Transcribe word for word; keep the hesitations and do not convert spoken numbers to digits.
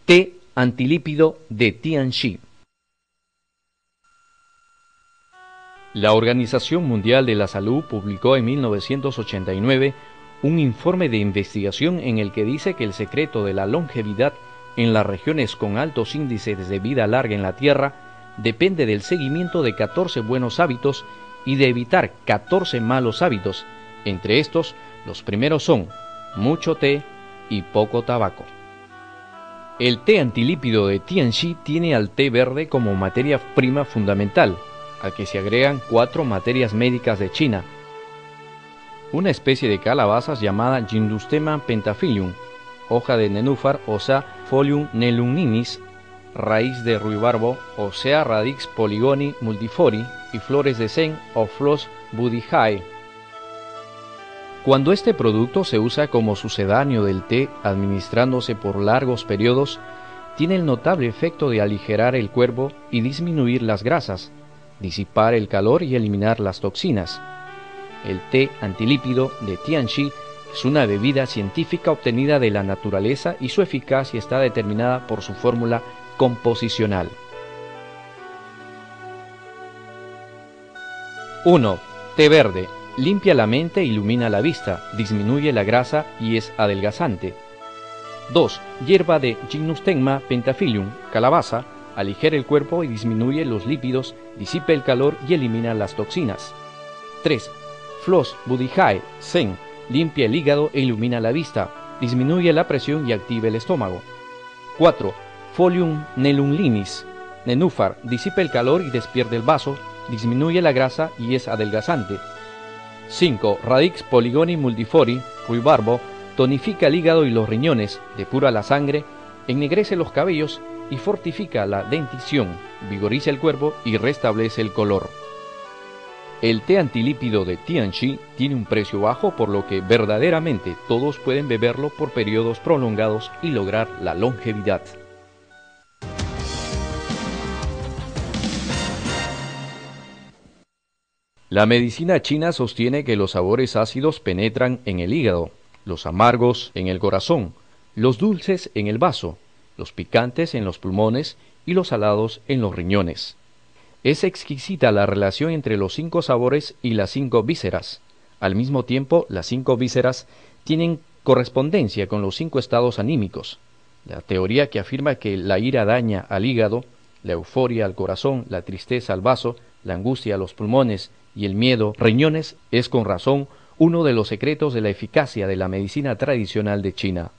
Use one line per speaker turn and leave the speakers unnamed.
Té antilípido de Tianxi. La Organización Mundial de la Salud publicó en mil novecientos ochenta y nueve un informe de investigación en el que dice que el secreto de la longevidad en las regiones con altos índices de vida larga en la Tierra depende del seguimiento de catorce buenos hábitos y de evitar catorce malos hábitos. Entre estos, los primeros son mucho té y poco tabaco. El té antilípido de Tianxi tiene al té verde como materia prima fundamental, al que se agregan cuatro materias médicas de China: una especie de calabazas llamada Gindustema pentaphylium, hoja de nenúfar, o sea, Pholium nelumninis, raíz de ruibarbo, o sea, Radix poligoni multifori, y flores de sen o Flos budijae. Cuando este producto se usa como sucedáneo del té, administrándose por largos periodos, tiene el notable efecto de aligerar el cuerpo y disminuir las grasas, disipar el calor y eliminar las toxinas. El té antilípido de Tianxi es una bebida científica obtenida de la naturaleza y su eficacia está determinada por su fórmula composicional. uno. Té verde. Limpia la mente e ilumina la vista, disminuye la grasa y es adelgazante. dos. Hierba de Gymnostemma pentaphylium, calabaza, aligera el cuerpo y disminuye los lípidos, disipa el calor y elimina las toxinas. tres. Flos budijae, sen, limpia el hígado e ilumina la vista, disminuye la presión y activa el estómago. cuatro. Pholium nelumninis, nenúfar, disipa el calor y despierta el vaso, disminuye la grasa y es adelgazante. cinco. Radix poligoni multifori, ruibarbo, tonifica el hígado y los riñones, depura la sangre, ennegrece los cabellos y fortifica la dentición, vigoriza el cuerpo y restablece el color. El té antilípido de Tianxi tiene un precio bajo, por lo que verdaderamente todos pueden beberlo por periodos prolongados y lograr la longevidad. La medicina china sostiene que los sabores ácidos penetran en el hígado, los amargos en el corazón, los dulces en el vaso, los picantes en los pulmones y los salados en los riñones. Es exquisita la relación entre los cinco sabores y las cinco vísceras. Al mismo tiempo, las cinco vísceras tienen correspondencia con los cinco estados anímicos. La teoría que afirma que la ira daña al hígado, la euforia al corazón, la tristeza al vaso, la angustia a los pulmones y el miedo riñones es con razón uno de los secretos de la eficacia de la medicina tradicional de China.